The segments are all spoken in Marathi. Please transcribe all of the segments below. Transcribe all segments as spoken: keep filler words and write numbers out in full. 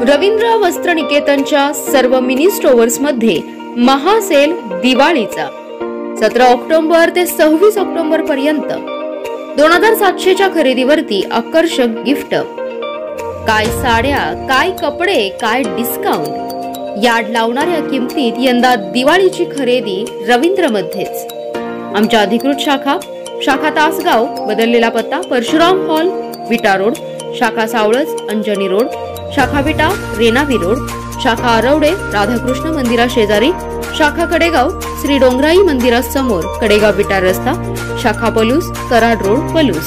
रवींद्र वस्त्र निकेतनच्या सर्व मिनी स्टोअर्स मध्ये महासेल दिवाळीचा सतरा ऑक्टोबर ते सव्वीस ऑक्टोबर पर्यंत दोन हजार सातशेच्या खरेदीवरती आकर्षक गिफ्ट, काय साड्या, काय कपडे, काय डिस्काउंट, यार्ड लावणाऱ्या किमतीत यंदा दिवाळीची खरेदी रवींद्र मध्येच। आमच्या अधिकृत शाखा शाखा तासगाव, बदललेला पत्ता परशुराम हॉल, विटा रोड, शाखा सावळज, अंजनी रोड, शाखा विटा, रेणावी रोड, शाखा आरवडे, राधाकृष्ण मंदिरा शेजारी, शाखा कडेगाव, श्री डोंगराई मंदिरासमोर, कडेगाव विटा रस्ता, शाखा पलूस, कराड रोड, पलूस।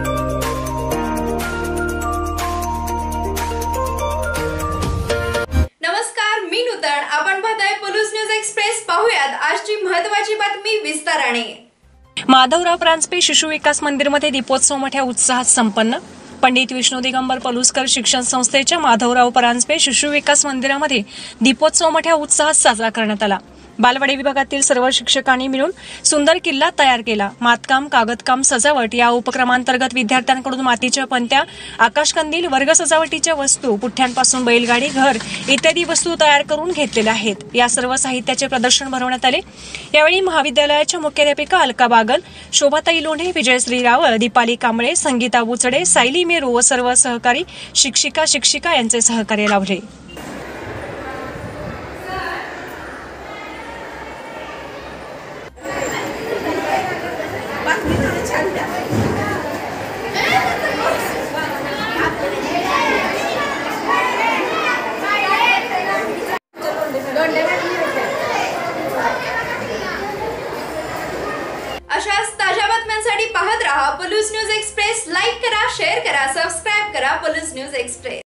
नमस्कार, मी नूतन, आपण पाहताय पलूस न्यूज एक्सप्रेस। पाहूयात आजची महत्त्वाची बातमी विस्ताराने। माधवराव परांजपे शिशु विकास मंदिर मध्ये दीपोत्सव मोठ्या उत्साहात संपन्न। पंडित विष्णू दिगंबर पलुसकर शिक्षण संस्थेच्या माधवराव परांजपे शिशु विकास मंदिरामध्ये दीपोत्सव मोठ्या उत्साहात साजरा करण्यात आला। बालवाडी विभागातील सर्व शिक्षकांनी मिळून सुंदर किल्ला तयार केला। मातकाम, कागदकाम, सजावट या उपक्रमांतर्गत विद्यार्थ्यांकडून मातीच्या पंत्या, आकाशकंदील, वर्ग सजावटीच्या वस्तू, पुठ्ठ्यांपासून बैलगाडी, घर इत्यादी वस्तू तयार करून घेतलेल्या आहेत। या सर्व साहित्याचे प्रदर्शन भरवण्यात आले। यावेळी महाविद्यालयाच्या मुख्याध्यापिका अलका बागल, शोभाताई लोंढे, विजयश्री रावळ, दीपाली कांबळे, संगीता बुचडे, सायली मेरू व सर्व सहकारी शिक्षिका शिक्षिका यांचे सहकार्य लाभले। अशाच ताज्या बातम्यांसाठी पाहत रहा पलूस न्यूज एक्सप्रेस। लाईक करा, शेअर करा, सबस्क्राइब करा पलूस न्यूज एक्सप्रेस।